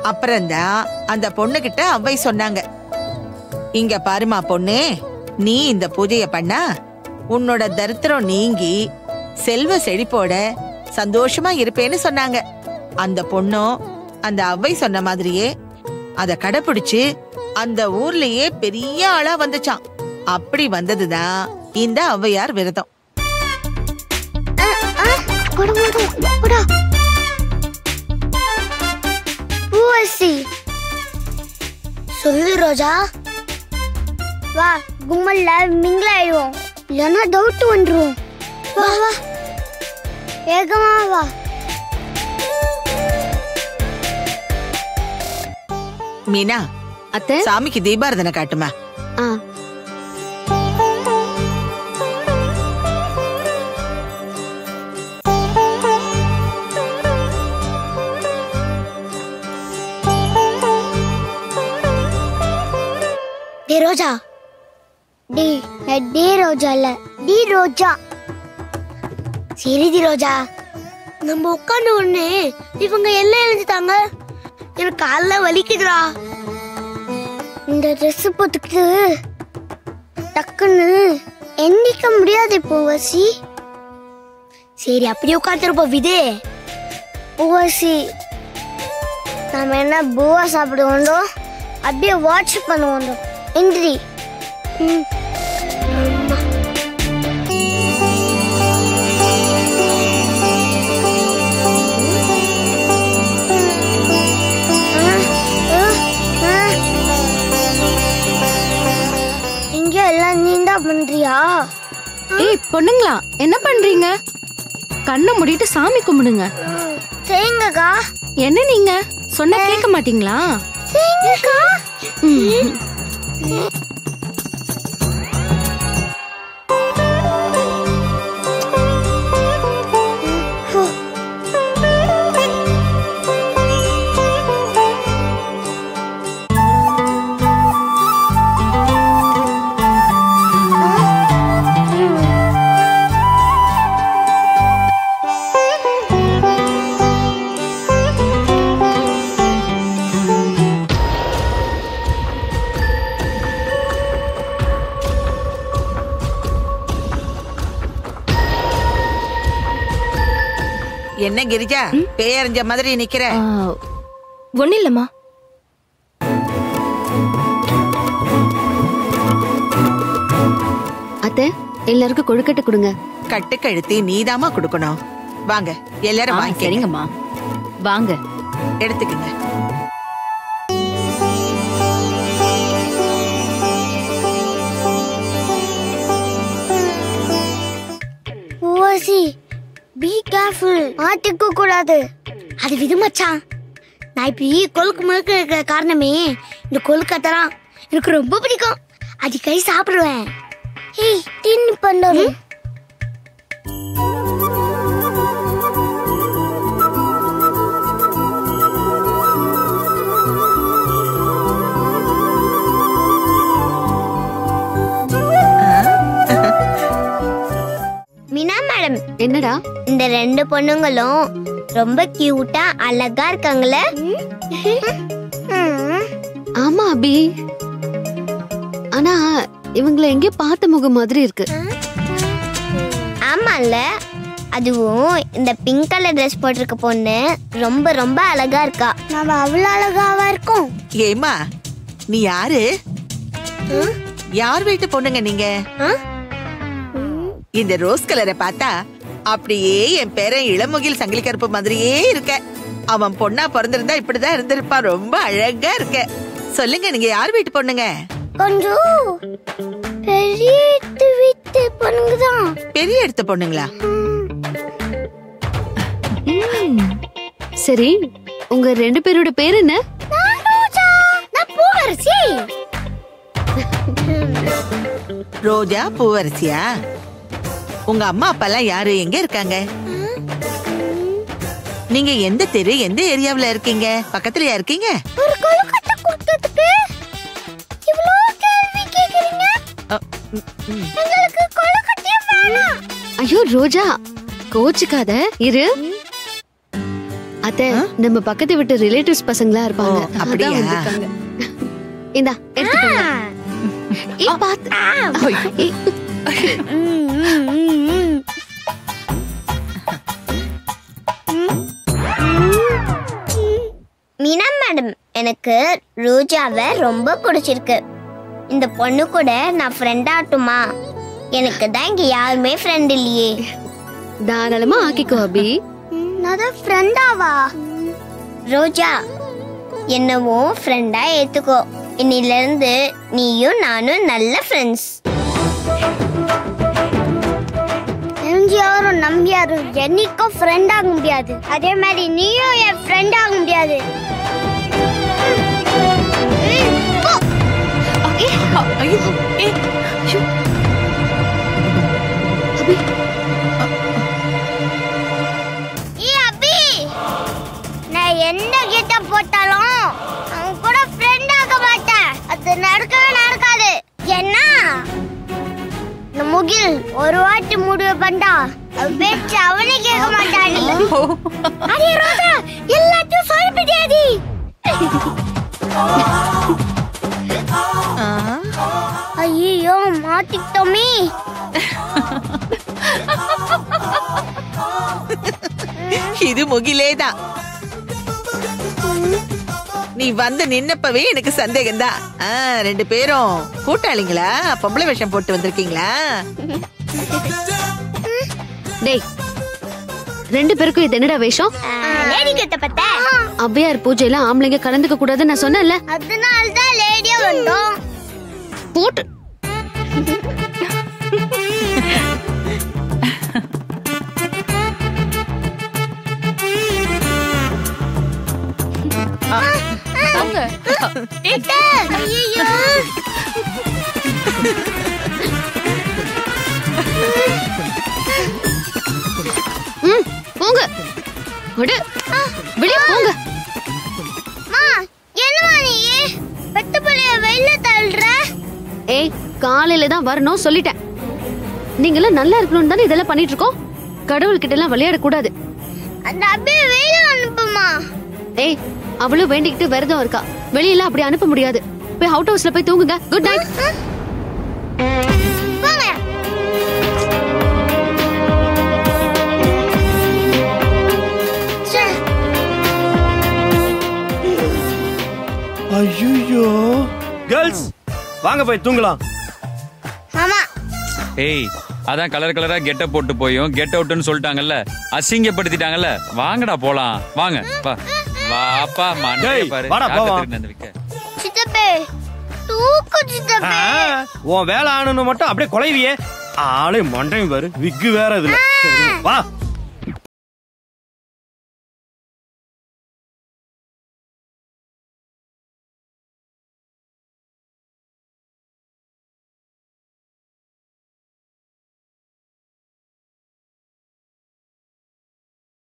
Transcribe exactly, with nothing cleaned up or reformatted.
அப்புறம்தான் அந்த பொண்ணு கிட்ட அவ்வை சொன்னாங்க, இங்க பாருமா பொண்ணு, நீ இந்த பூஜைய பண்ணா உன்னோட தரித்திரம் நீங்கி செல்வ செழிப்போட சந்தோஷமா இருப்பேன்னு சொன்னாங்க. அந்த பொண்ணும் அந்த அவ்வை சொன்ன மாதிரியே அத கடைபிடிச்சு அந்த ஊர்லயே பெரிய ஆளா வந்துச்சான். அப்படி வந்ததுதான் இந்த ஔவையார் விரதம். சொல்லு ரோஜா, வா கும்மல்ல மிங்கில் ஆயிடுவோம், இல்லைன்னா டவுட் வந்துரும். வா வா வேகமா வா. மீனா, அத்தை சாமிக்கு தீபாரதனை காட்டுமா? ஆ டி ரோஜா, டி டி ரோஜா இல்ல டி ரோஜா. சரி டி ரோஜா, நம்ம உட்காந்து ஒண்ணு இவங்க எல்லாம் எழுந்துட்டாங்க. எனக்கு கால வலிக்குதுடா. இந்த ட்ரெஸ் போட்டுக்கிட்டு டக்குன்னு எண்ணிக்க முடியாது பூவசி. சரி அப்படியே உட்காந்துருப்போம் விதே. பூவசி, நம்ம என்ன பூவா சாப்பிடுவோண்டோ அப்படியே வாட்ச் பண்ணுவோண்டோ. இந்திரி இங்க எல்லாம் நீந்தா பண்றியா? ஏய் பொண்ணுங்களா, என்ன பண்றீங்க? கண்ணை மூடிட்டு சாமி கும்பிடுங்க. சரிங்கக்கா. என்ன நீங்க சொன்னா கேட்க மாட்டீங்களா? சரிங்கக்கா. என்ன கிரிஜா, பேயறிஞ்ச மாதிரி நிக்கிற? ஒண்ணு இல்லம்மா. அத்தை, எல்லாருக்கும் கொழுக்கட்டை கொடுங்க. கட்டு கழுத்தி நீதாமா கொடுக்கணும். வாங்க எல்லாரும் வாங்க. சரிங்கம்மா, வாங்க எடுத்துக்கங்க. பூவசி, பி கேர்ஃபுல். மாட்டிக்க கூடாது. அது விது மச்சான். நான் இப்படி கொழுக்கு முழுக்க இருக்கிற காரணமே இந்த கொழுக்கட்டெல்லாம் எனக்கு ரொம்ப பிடிக்கும். அடிக்கடி சாப்பிடுவேன். ஏய் டின்னு பண்ணு. மீனா மேடம், என்னடா இந்த ரெண்டு பொண்ணுங்களும் ரொம்ப கியூட்டா அழகா இருக்காங்களே. ஆமா அபி, ஆனா இவங்கள எங்க பார்த்த முகம் மாதிரி இருக்கு. ஆமால, அதுவும் இந்த பிங்க் கலர் ட்ரெஸ் போட்டிருக்க பொண்ணு ரொம்ப ரொம்ப அழகா இருக்கா. நம்ம அவ்வளவு அழகாவா இருக்கோம். ஏமா, நீ யாரு? யார் வீட்டு பொண்ணுங்க நீங்க? இந்த ரோஸ் கலரை பார்த்தா அப்படியே என் பேரன் இளமுகில் சங்கிலி கருப்பு மாதிரியே இருக்க. அவன் பொண்ணா பிறந்திருந்தா இப்படிதான் இருந்திருப்பான். ரொம்ப அழகா இருக்க. சொல்லுங்க, நீங்க யார் வீட்டு பொண்ணுங்க? கொஞ்சம் பெரிய வீட்டு பொண்ணுங்கதான். பெரிய எடுத்த பொண்ணுங்களா? சரி, உங்க ரெண்டு பேரோட பேர் என்ன? பூவரசி. ரோஜா, பூவரசியா? உங்க அம்மா அப்பா எல்லாம் யாரு, எங்க இருக்காங்க? நீங்க எந்த தெரு, எந்த ஏரியாவுல இருக்கீங்க? பக்கத்துலயா இருக்கீங்க? ஒரு கொழுக்கட்டை கொடுத்ததுக்கு இவ்ளோ கேள்வி கேக்குறீங்க? எங்களுக்கு கொழுக்கட்டை வேணாம். ஐயோ ரோஜா, கோச்சுக்காத இரு. அத்தை நம்ம பக்கத்து வீட்டு ரிலேட்டிவ்ஸ் பசங்களா இருப்பாங்க. அப்படியா? இந்தா எடுத்துக்கோங்க. ஏய் பாத்து. மீனா மேடம், எனக்கு ரோஜாவை ரொம்ப பிடிச்சிருக்கு. இந்த பொண்ணு கூட நான் ஃப்ரெண்ட் ஆகட்டுமா? எனக்கு தான் இங்க யாருமே ஃப்ரெண்ட் இல்லையே. தாராளமா ஆக்கிக்கோ அபி. நான் ஃப்ரெண்டாவா? ரோஜா, என்னவோ ஃப்ரெண்டா ஏத்துக்கோ. இன்னில இருந்து நீயும் நானும் நல்ல ஃப்ரெண்ட்ஸ். யாரும் நம்பியாரு என்னைக்கும் ஃப்ரெண்ட் ஆக முடியாது. அதே மாதிரி நீயும் என் ஃப்ரெண்ட் ஆக முடியாது. நான் என்ன கிட்ட போட்டாலும் அவன் கூட ஃப்ரெண்ட் ஆக மாட்டேன். அது நடக்கவே நடக்காது. என்ன முகில் ஒரு வாட்டி முடிவு பண்ணா பேச்சு அவனே கேட்க மாட்டான். அடே ரோஜா, எல்லாத்தையும் சொல்லிட்டியாடி. ஐயோ மாட்டிக்கிட்டோமே. இது முகிலேதான். நீ வந்து நின்னப்பவே எனக்கு சந்தேகம்தான். ரெண்டு பேரும் கூட்டாளிங்களா? பொம்பளை வேஷம் போட்டு வந்திருக்கீங்களா? டேய், ரெண்டு பேருக்கும் இது என்னடா வேஷம்? லேடி கிட்ட பத்த அவ்வையார் பூஜையில ஆம்பளைங்க கலந்துக்க கூடாதுன்னு நான் சொன்னேன்ல. அதனால தான் லேடியா வந்தோம். போட்டு ஐயோ ம் போங்க. விடு. வெளிய போங்க. மா, என்னமா நீ பட்டு புளிய வெயில தள்ளுற? ஏய், காலையில தான் வரணும் சொல்லிட்டேன். நீங்கள நல்லா இருக்கணும் தானே இதெல்லாம் பண்ணிட்டு இருக்கோம். கடவுள் கிட்ட எல்லாம் விளையாட கூடாது. அந்த அப்படியே வெயில அனுப்புமா. ஏய், அவளும் வேண்டிக்கிட்டு விரதம் இருக்கா. வெளியில அப்படி அனுப்ப முடியாது. போய் அவுட் ஹவுஸ்ல போய் தூங்குங்க. Good night. போங்க. ஐயோ, கேர்ள்ஸ் வாங்க போய் தூங்கலாம். மாமா, ஏய், அதான் கலர் கலரா கெட்ட போட்டு போயும் கெட் அவுட்னு சொல்லிட்டாங்கல்ல, அசிங்கப்படுத்திட்டாங்கல்ல. வாங்கடா போலாம். வாங்க வா. வாப்பா மண்டே பாரு. வாடா போவோம். சித்தப்பே தூக்கு சித்தப்பே. உன் வேலை ஆனணும் மட்டும் அப்படியே குலைவியே. ஆளே மண்டையும் பாரு. விக்கு வேற இதுல. வா.